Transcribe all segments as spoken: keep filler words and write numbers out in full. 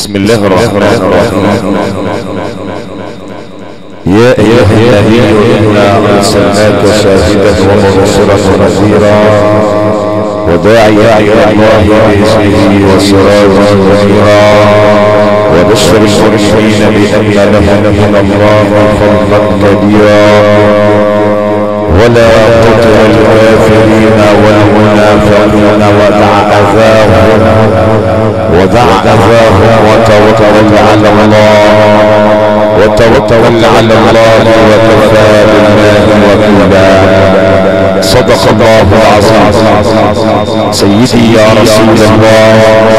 بسم الله الرحمن الرحيم. يا أيها النبي إنا أرسلناك شاهدا ومبشرا ونذيرا وداعيا إلى الله بإذنه وسراجا منيرا وبشر المؤمنين بأن لهم من الله فضلا كبيرا ولا تطع الكافرين والمنافقين ودع أذاهم ودع أذاهم وتوكل على الله وتوكل على الله وكفى بالله وكيلا. صدق الله العظيم. سيدي يا رسول الله،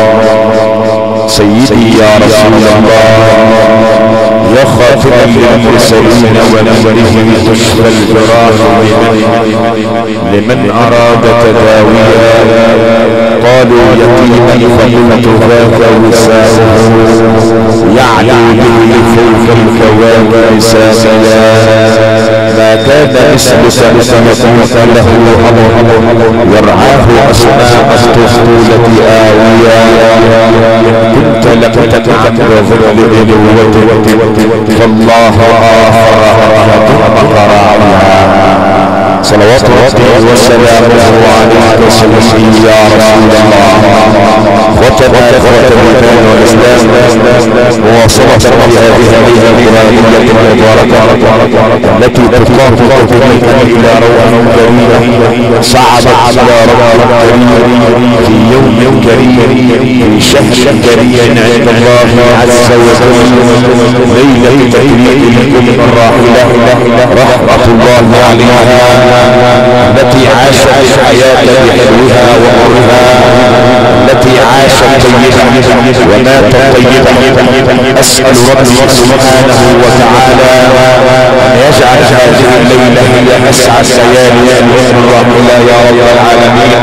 سيدي يا رسول الله، يا خاتما للمرسلين ونبيه تشفى الجراح لمن, لمن أراد تداويها. قالوا يتيما فقلت ذاك وساؤه يعلو به فوق الكواكب ساميا. ما كان مثلك أن يكون له أمر يرعاه أصناع الطفولة آويا. كنت لك تتعب ظل بنوة فالله آخر أهدمك راعيها. صلوات ربي وسلامه عليك سيدي يا رسول الله. وتنا اخوة الايمان والاسلام، مواصلة بهذه الليلة القرآنية المباركة التي تقام بنا الى روح كريم صعدت الى رب كريم في يوم كريم في شهر كريم عند الله عز وجل، ليلة تكريم لكل الراحلة رحمة الله عليها التي عاشت الحياة بحلوها ومرها، التي عاشت طيبة وماتت طيبة. أسأل ربي سبحانه وتعالى أن يجعل هذه الليلة هي أسعد ليالي الراحلة يا رب العالمين.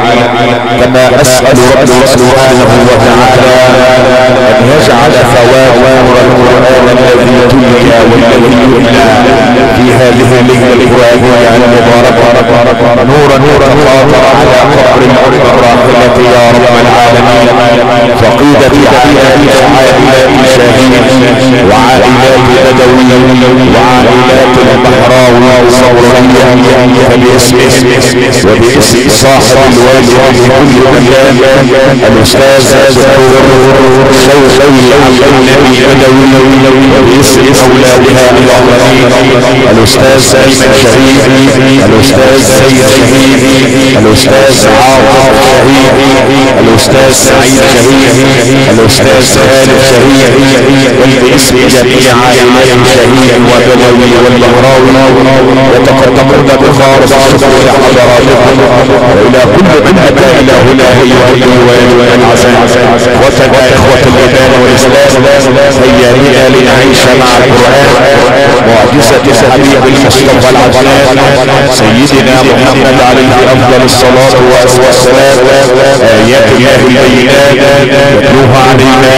كما أسأل ربي سبحانه وتعالى أن يجعل فواتح القرآن الذي تلقى والذي يملى في هذه الليلة القرآنية المباركة نورا نورا خاطر على قبر الأرض الراحلة يا رب العالمين. فقيدة عائلات عائلات شاهين وعائلات بدوي وعائلات البحراوي صورية، فباسم وباسم صاحب الواجب في كل مكان الأستاذ الدكتور شوقي عبد النبي بدوي، وباسم أولادها الآخرين الأستاذ أيمن شريف، الأستاذ سيد شهيد، الأستاذ عاطف شهيد، الأستاذ سعيد شهيد، الأستاذ خالد شهيد، وباسم جميع عائلات شهيد وبدوي والبهراوي يتقدمون بخالص الشكر لحضراتكم وإلى كل من أتى إلى هنا أيها الوالد العزيز. وتبع إخوة الإيمان والإسلام، هيا بنا لنعيش مع القرآن معجزة الحبيب المصطفى العدنان سيدنا محمد عليه أفضل الصلاة والسلام. آيات الله البينات يتلوها علينا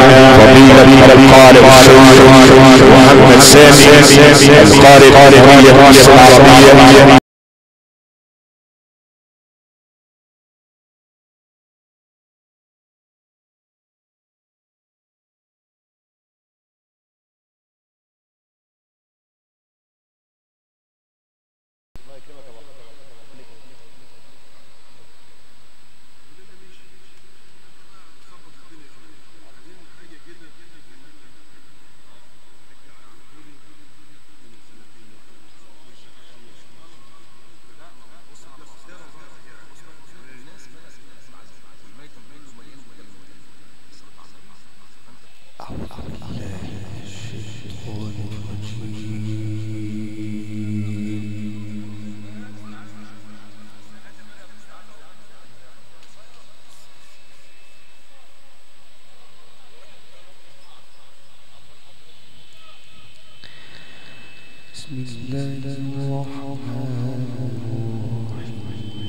فضيلة القارئ الشيخ محمد سامي القارئ القارئية مصر العربية. بسم الله الرحمن الرحيم.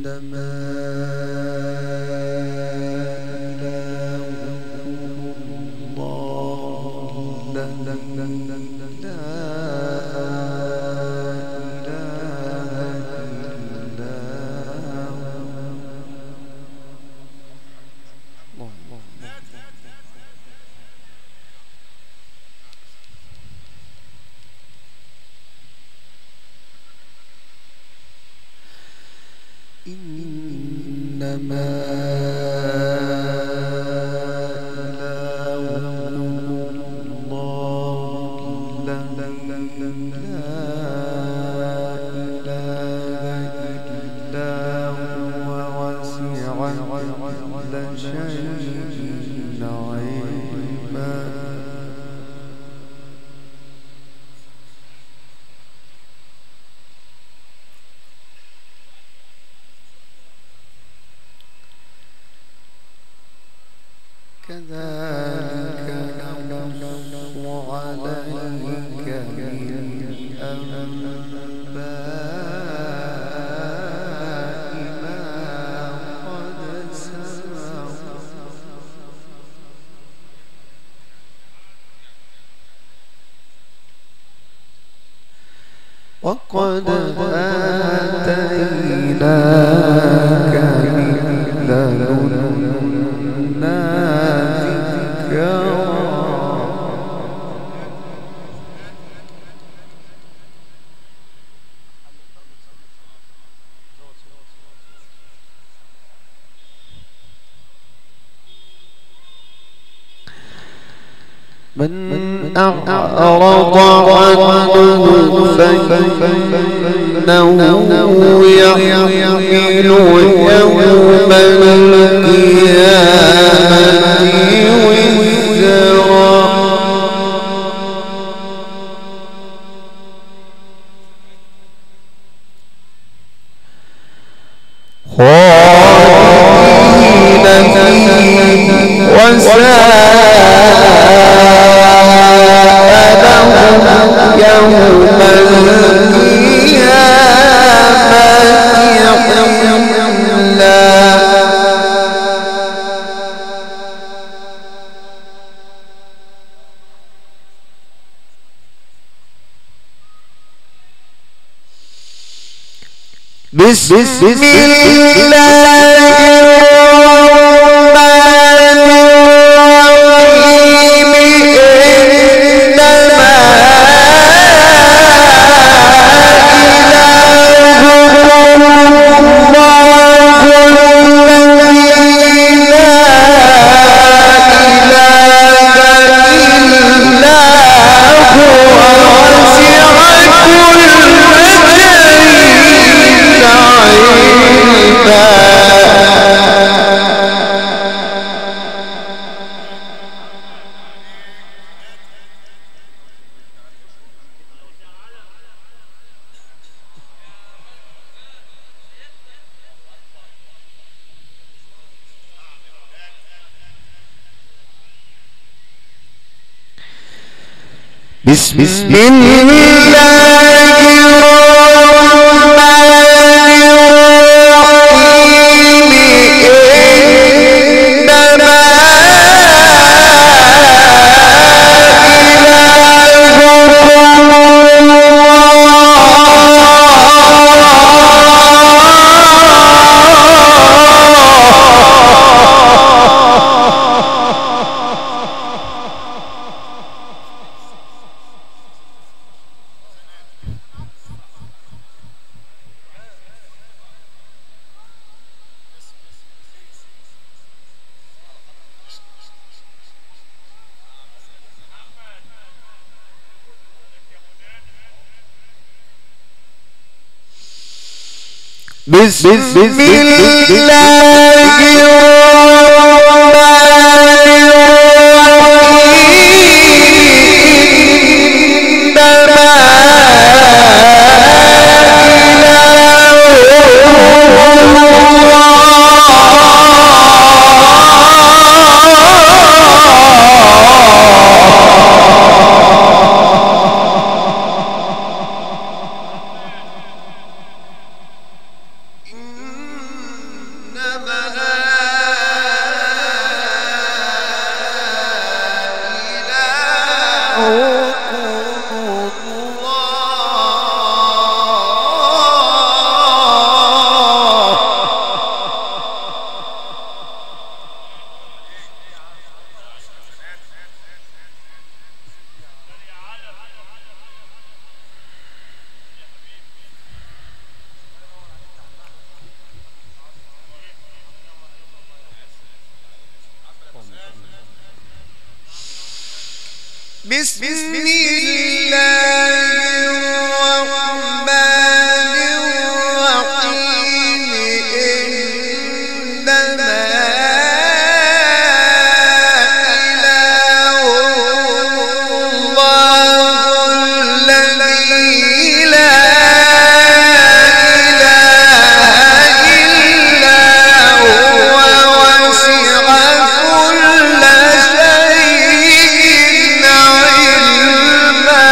كذلك نقص عليك من أنباء ما قد سبق وقد آتيناك من لدنا ذكرا من أعرض عنه فإنه يحمل يوم القيامة وزرا خالدين فيه وساء لهم يوم بسم الله الرحمن الرحيم إنما بسم الله بسم الله الرحمن الرحيم إنما بسم الله الرحمن الرحيم إنما إله الله الذي لا إله إلا هو وسع كل شيء علما.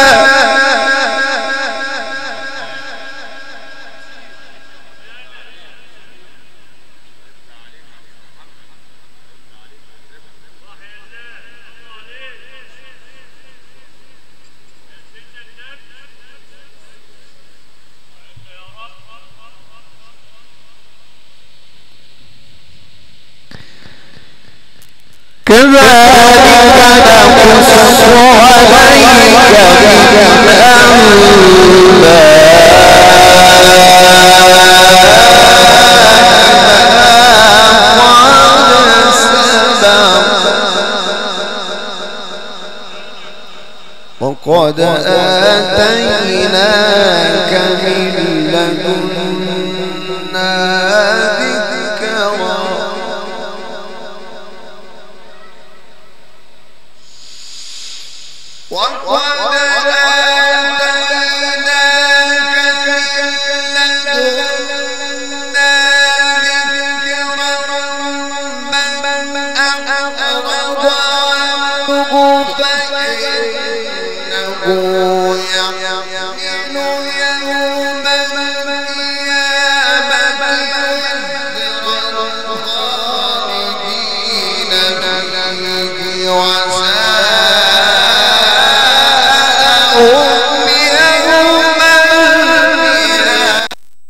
كذلك نقص عليك وقد آتيناك من لدنا ذكرا. وقد آتيناك من لدنا ذكرا من أعرض عنه فإنه يحمل يوم القيامة وزرا خالدين فيه وساءهم يوم القيامة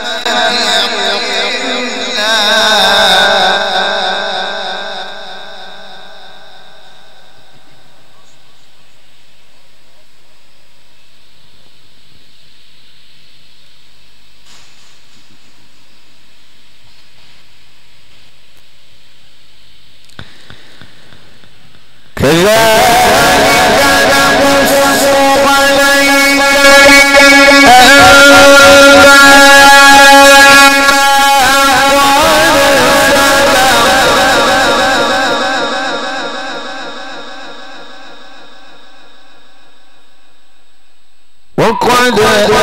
وقد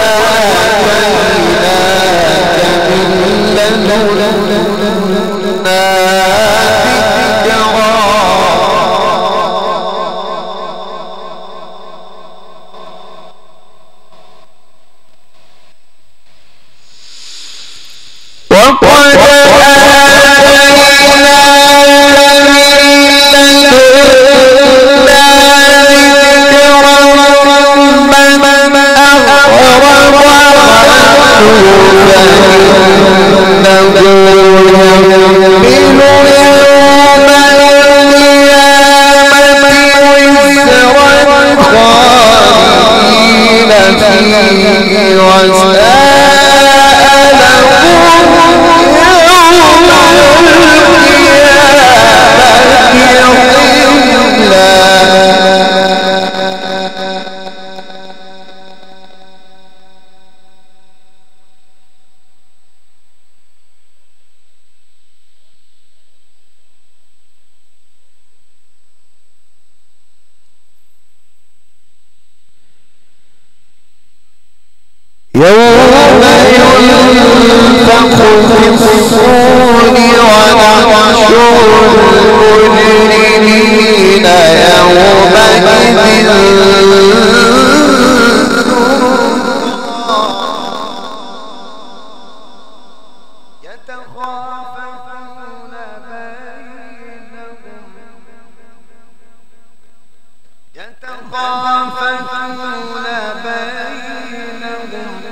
آتيناك من لدنا ذكرا. وقد يوم ينفخ في الصور ونحشر المجرمين يومئذ يتخافتون بينهم يتخافتون بينهم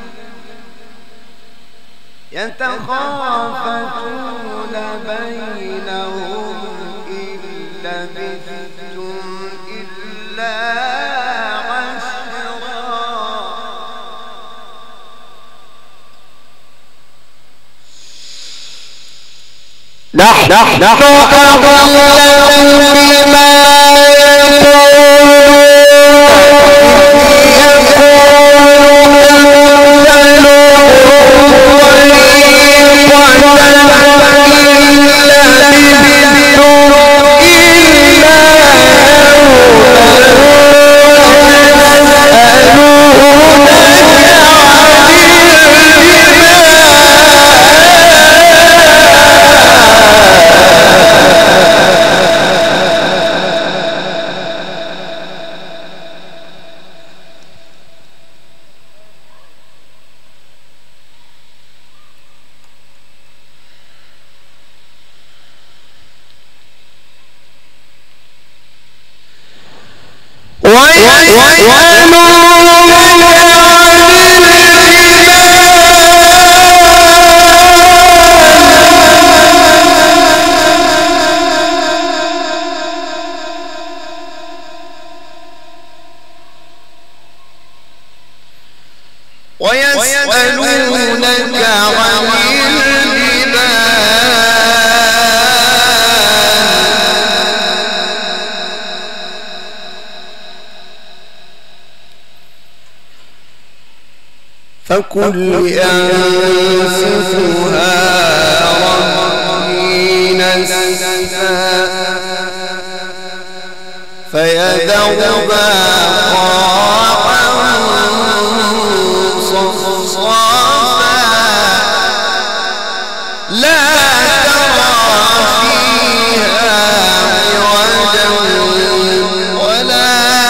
يتخافتون بينهم إن لبثتم إلا عشرا. نحن أعلم بما يقولون ويسألونك عن فكل أنفسها رهين السفا فيذرها قاعا صفصافا لا ترى فيها عوجا ولا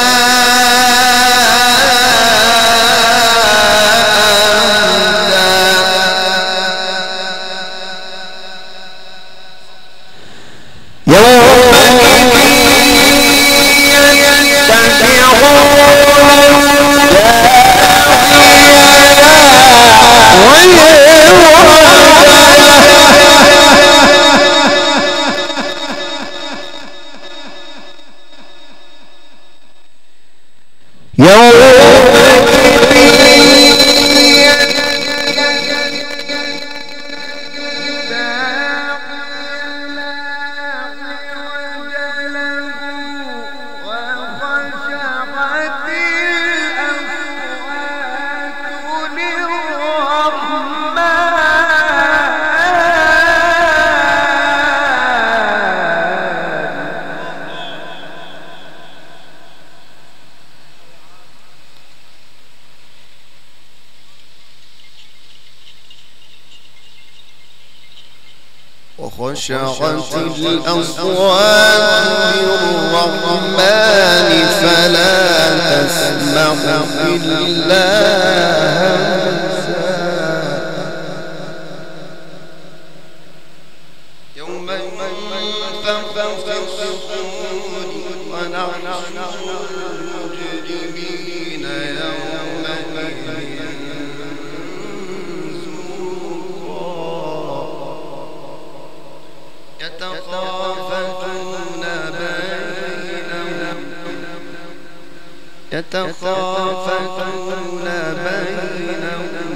وخشعت الأصوات للرحمن فلا تسمع إلا همسا يوم ينفخ في الصور ونحشر المجرمين يومئذ يتخافتون بينهم يتخافتون بينهم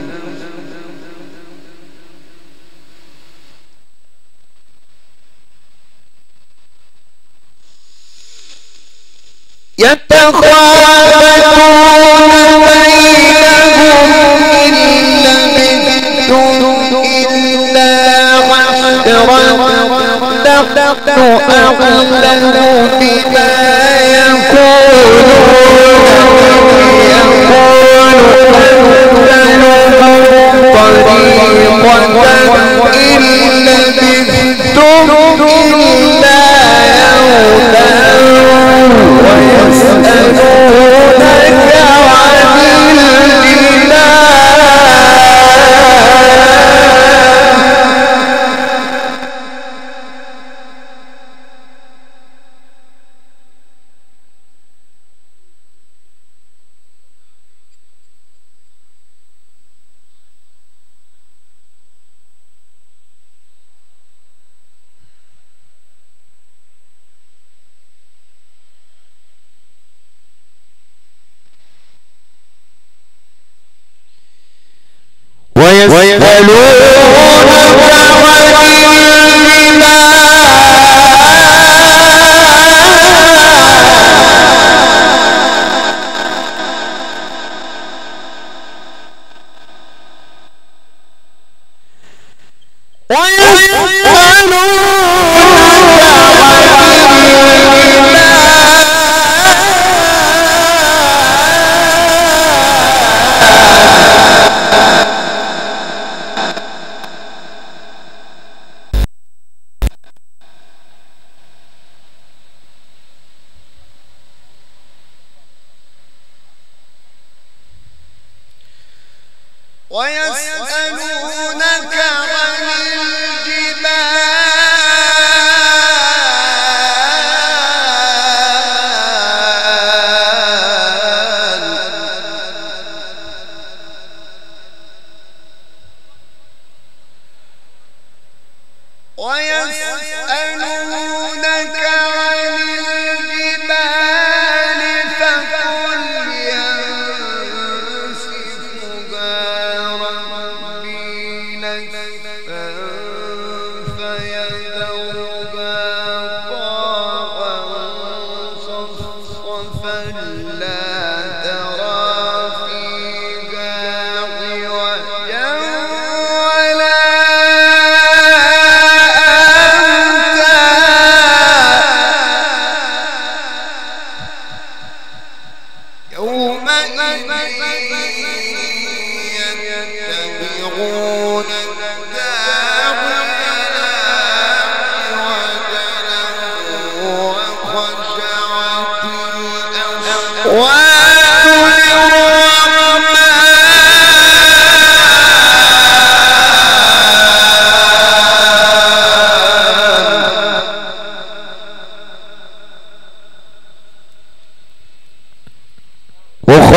يتخافتون بينهم إن لبثتم إلا عشرا نحن أعلم بما يقولون يقول أنزلهم طريقة إن لبثتم إلا يوما ويسألونك عن الإله ويسألونك عن الجبال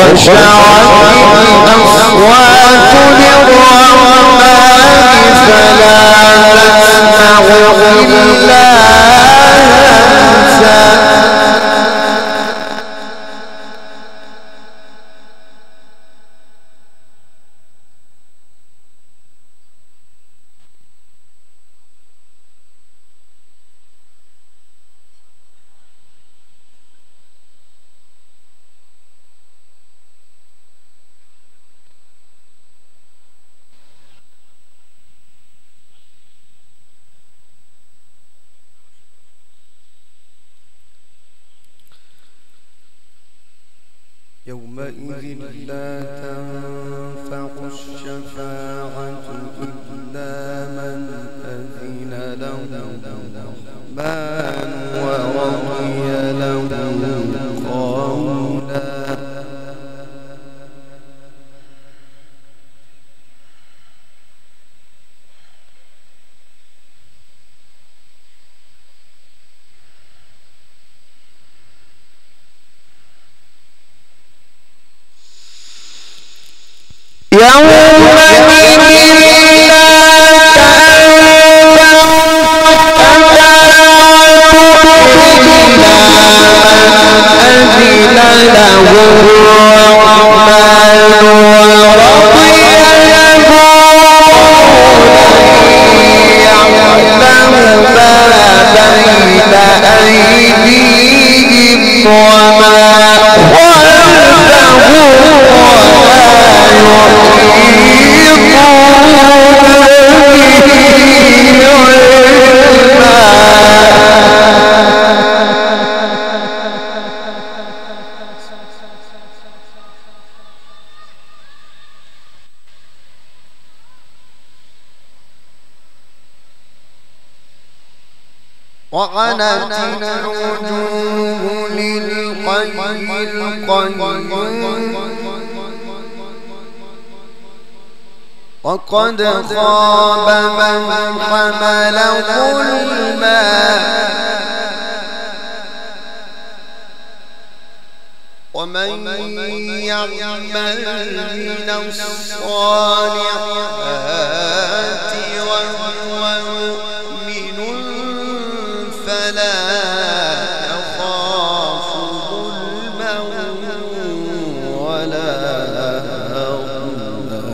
وخشعت الأصوات للرحمن فلا تسمع إلا همسا يومئذ لا تنفع الشفاعة إلا من أذن له الرحمن ورضي له قولا وعنت الوجوه للحي القيوم وقد خاب من حمل ظلما ومن يعمل من الصالحات وهو مؤمن فلا يخاف ظلما ولا هضما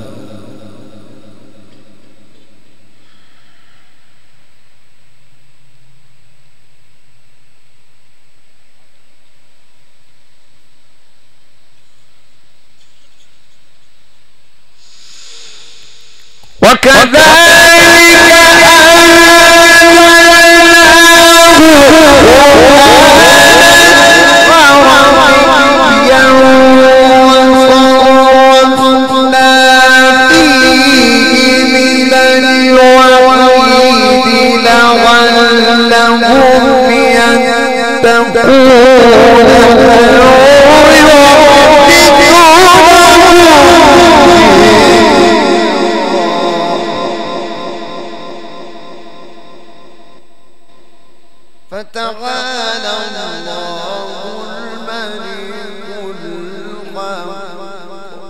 فتعالى الله الملك الحق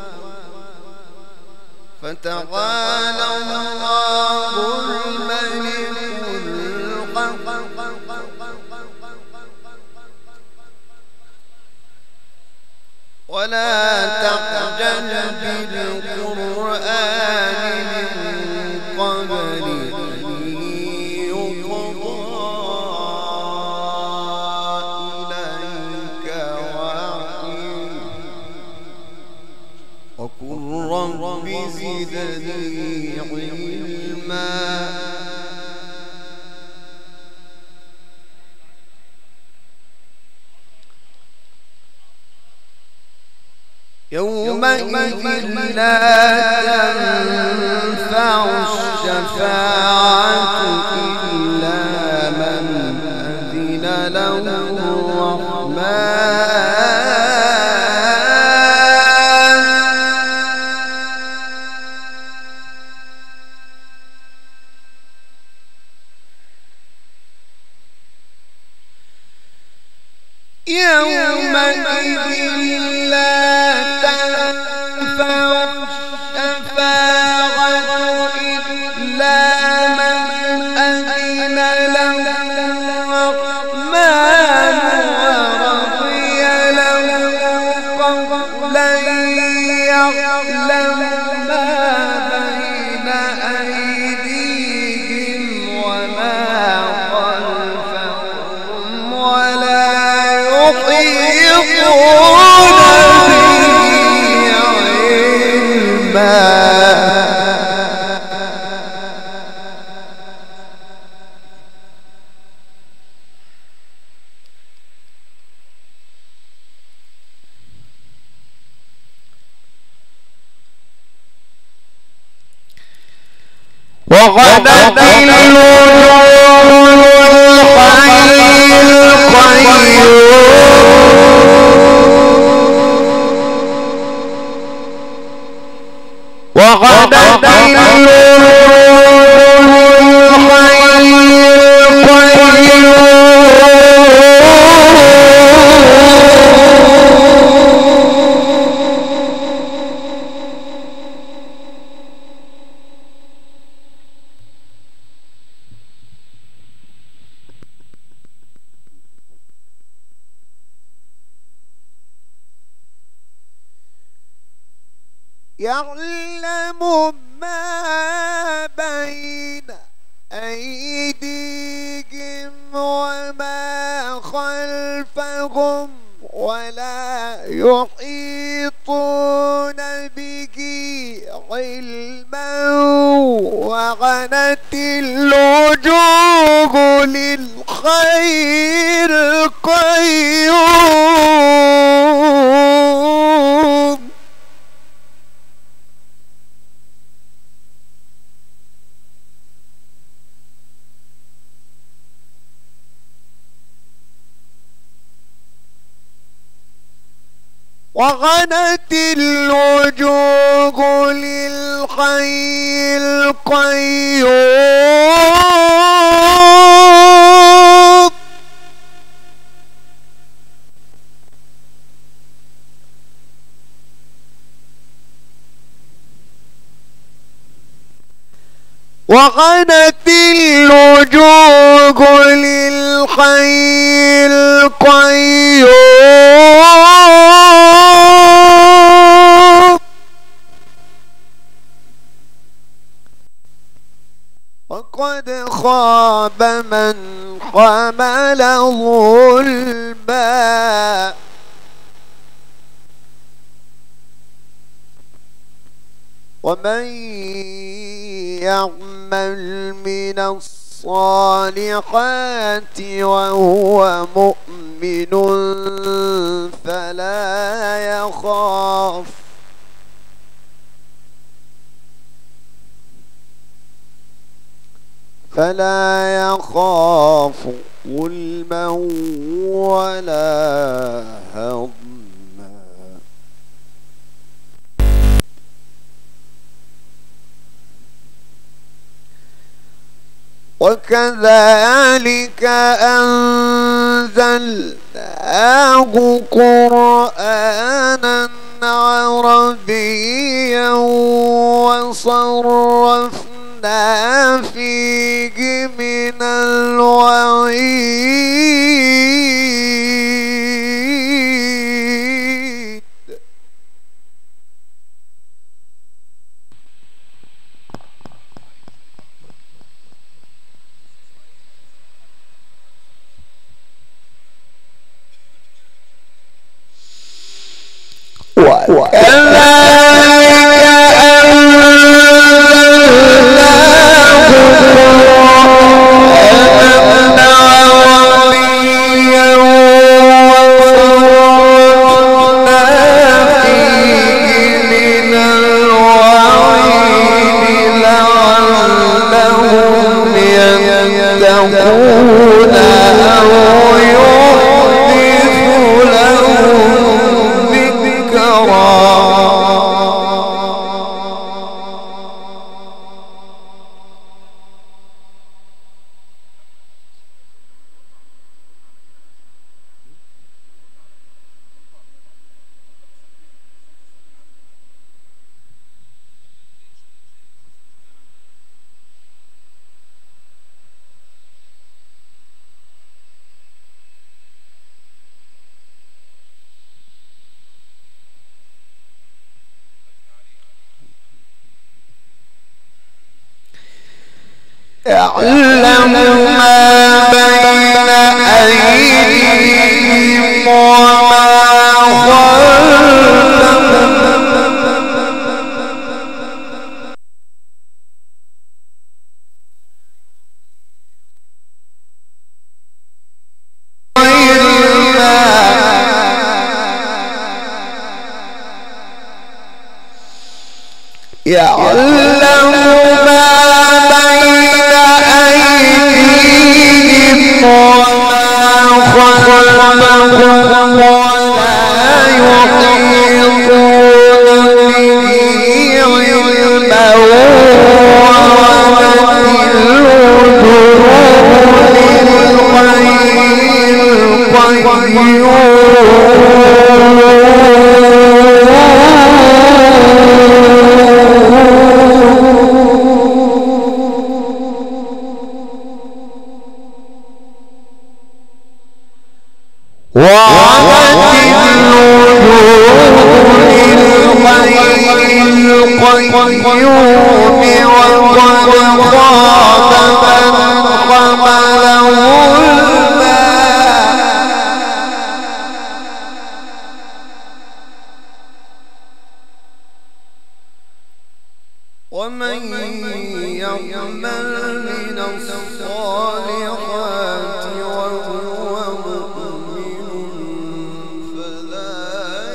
فتعالى الله الملك الحق ولا تعجل بالقرآن من قبل رب زدني علما يومئذ لا تنفع الشفاعة إلا من أذن له الرحمن يومئذ لا وغدت الوجوه الحي القيوم وغدت الوجوه الحي القيوم يعلم ما بين أيديهم وما خلفهم ولا يحيطون به علما وغنت الوجوه للخير القيوم وغنت الوجوه للحي القيوم وغنت الوجوه للحي القيوم وقد خاب من حمل ظلما ومن يعمل من الصالحات وهو مؤمن فلا يخاف فلا يخاف ظلما ولا هضما وكذلك أنزلناه قرآنا عربيا وصرفنا فيه من الوعيد يعلم ما بين أيديهم يعلم ما بين أيديهم وما خلفهم ولا يحيطون به علما ومن يعمل من الصالحات وهو مؤمن فلا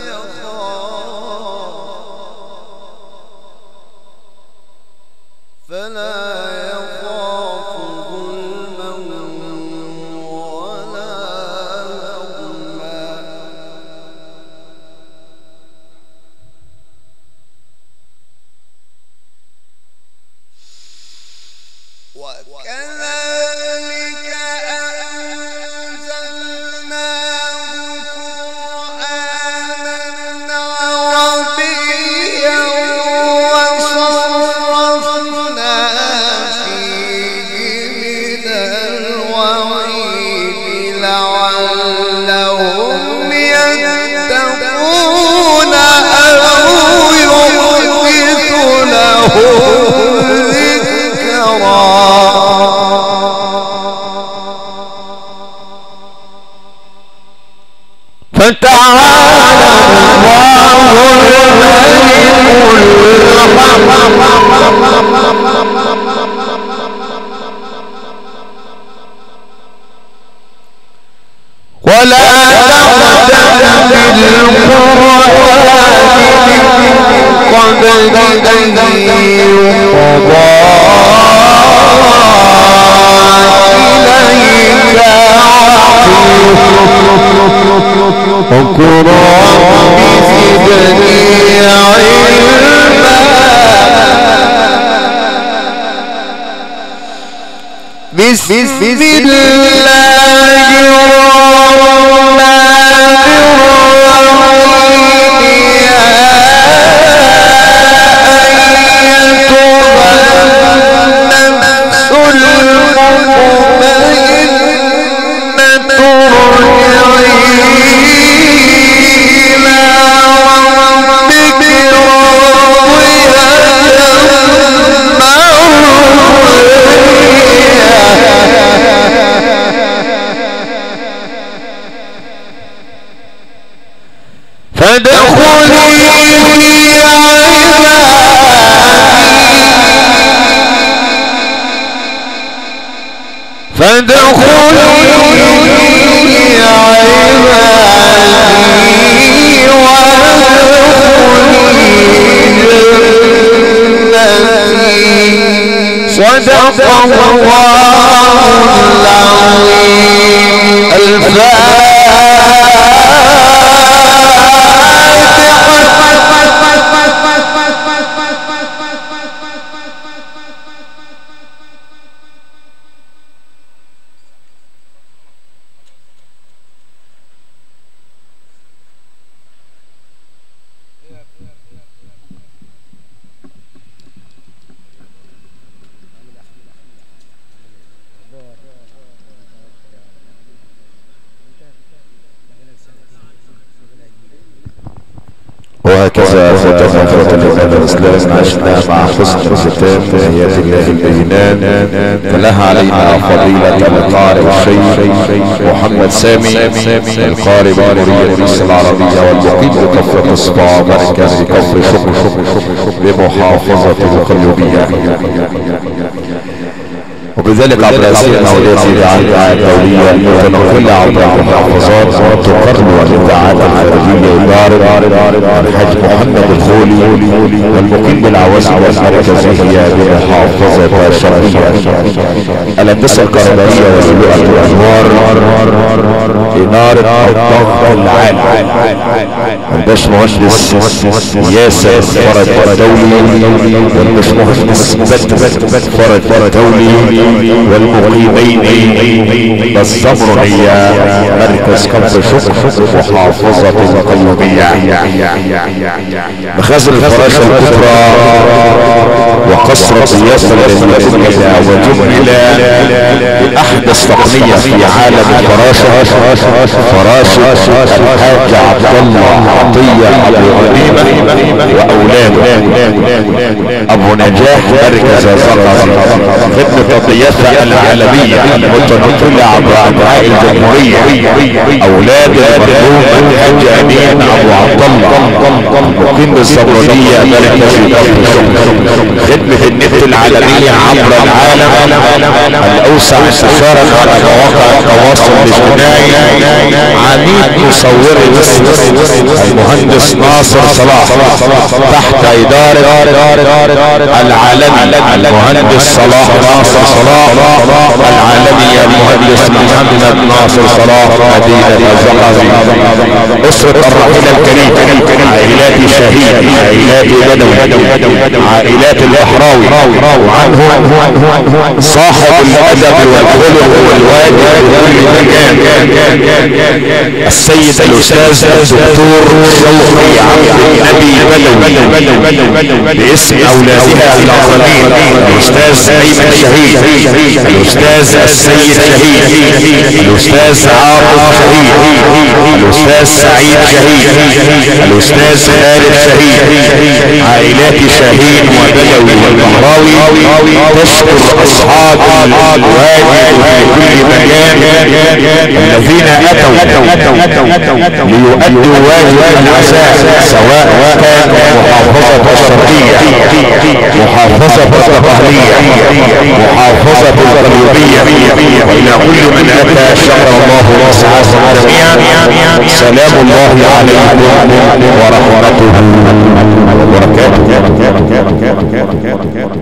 يخاف فلا يخاف ظلما ولا هضما. وكذلك أنزلناه قرآنا عربيا وصرفنا فيه من الوعيد لعلهم يتقون أو يحدث لهم فتعالى الله ولا تقدم بالقرآن قبل أن يقضى إليك وقل رب زدني علما. بسم الله الرحمن الرحيم. يا أيتها النفس المطمئنة فادخلي في عبادي فادخلي في عبادي وادخلي جنتي. صدق الله العظيم. الفاتحة. وهكذا ختم فترة الإيمان والإسلام عشنا مع حسن ختام آيات الله البينات. فلها علينا فضيلة القارئ الشيخ محمد سامي القارئ بجمهورية مصر العربية والمقيم بكفر إصبع مركز كفر شكر بمحافظة القليوبية. وبذلك عبر هذه المولات الاذاعات الدوليه المتنقله عبر المحافظات تقر والاذاعات الخارجيه اداره الحاج محمد الخولي والمقيم بالعواصم المركزيه بمحافظه الشرقيه. الهندسه الكهربائيه وسلوء الانوار اداره الضغط العالي. الباشمهندس ياسر فرج الدولي والباشمهندس بدر فرج الدولي والمقيمين بالزمرنيه مركز كفر شكر محافظه القيوميه. مخازن الفراشه الكبرى وقصر الضيافه الجميله وجمله باحدث تقنيه في عالم الفراشه فراشه الحاج عبد الله عطيه ابو غنيمه واولاده ابو نجاح مركز زقر. خدمه الضيافه العالميه المتنقله عبر انحاء الجمهوريه. اولاد المرحوم الحاج امين ابو عبد الله مقيم بالزبرانيه مركز كفر شكر. خدمه النت العالميه عبر العالم الاوسع انتشارا على مواقع التواصل الاجتماعي. عميد مصور مصر المهندس ناصر صلاح تحت اداره العالمي المهندس صلاح ناصر صلاح العالمي المهندس محمد ناصر صلاح مدينه الزقازيق. اسره الرحيل الكريم عائلات شهيد عائلات بدوي عائلات البحراوي وعنهم صاحب الادب والخلق والواجب بكل مكان السيد الاستاذ الدكتور شوقي عبد النبي بدوي باسم اولادها الاخرين الاستاذ ايمن شهيد الاستاذ السيد شهيد الاستاذ عاطف شهيد الاستاذ سعيد شهيد الاستاذ خالد شهيد. عائلات شهيد وبدوي والبحراوي تشكر اصحاب الواجب في كل مكان الذين اتوا ليؤدوا واجب العزاء سواء كان محافظة الشرقية محافظة الدقهلية محافظة القليوبية والى كل من اتى شكر الله وسعى جميعا. سلام الله عليكم ورحمته وبركاته.